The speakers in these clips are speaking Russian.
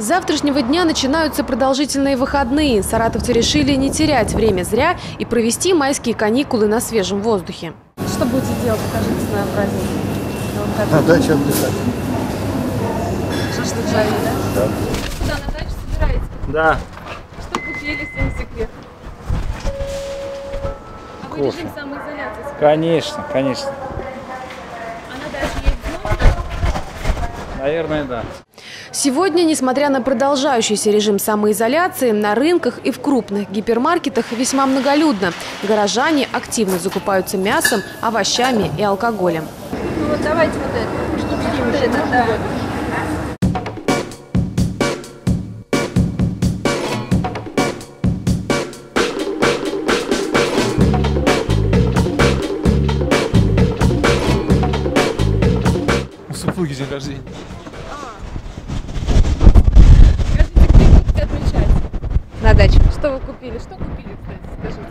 С завтрашнего дня начинаются продолжительные выходные. Саратовцы решили не терять время зря и провести майские каникулы на свежем воздухе. Что будете делать, покажите на праздник? На даче отдыхать. Шашлык жарить, да? Да. Куда, на дачу собираетесь? Да. Что купили, если не секрет? А вы режим самоизоляции? Конечно, конечно. А на даче есть много? Наверное, да. Сегодня, несмотря на продолжающийся режим самоизоляции, на рынках и в крупных гипермаркетах весьма многолюдно. Горожане активно закупаются мясом, овощами и алкоголем. Ну вот давайте вот это. Да. У супруги день рождения. Скажите, где будете отмечать? На даче. Что вы купили? Что купили, кстати, скажите,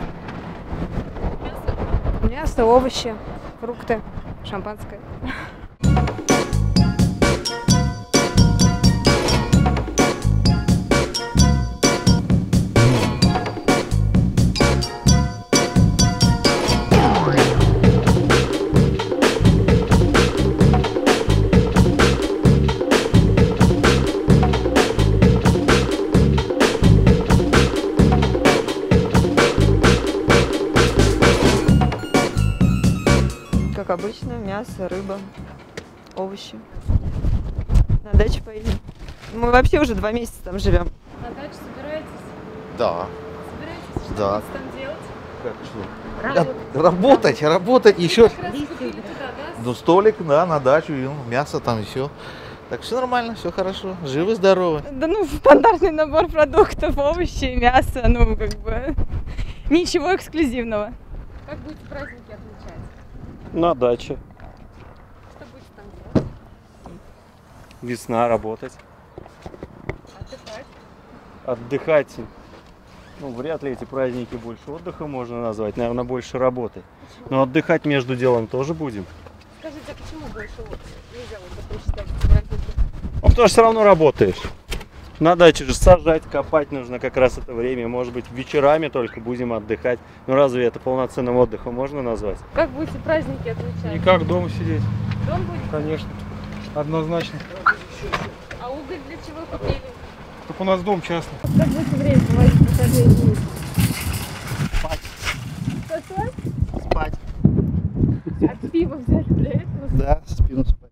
пожалуйста. Мясо, овощи, фрукты, шампанское. Как обычно, мясо, рыба, овощи. На дачу поедем. Мы вообще уже 2 месяца там живем. На дачу собираетесь? Да. Собираетесь? Что Да. будете там делать? Как что? Работать еще. Как раз купили туда, да? Ну, столик, да, на дачу, и мясо там еще. Так все нормально, все хорошо. Живы, здоровы. Да ну, стандартный набор продуктов, овощи, мясо, ну как бы ничего эксклюзивного. Как будете праздники отмечать? На даче. Что будете там делать? Весна, работать. Отдыхать? Отдыхать. Ну, вряд ли эти праздники больше отдыха можно назвать. Наверное, больше работы. Но отдыхать между делом тоже будем. Скажите, а почему больше нельзя вот считать эти праздники? Ну, потому что все равно работаешь. На даче же сажать, копать нужно как раз это время. Может быть, вечерами только будем отдыхать. Ну, разве это полноценным отдыхом можно назвать? Как будете праздники отмечать? Никак дома сидеть. Дом будете? Конечно. Однозначно. А уголь для чего купили? Только у нас дом частный. Как будете время проводить в выходные дни? Спать. Что-что? Спать. А пиво взять для этого? Да, спину спать.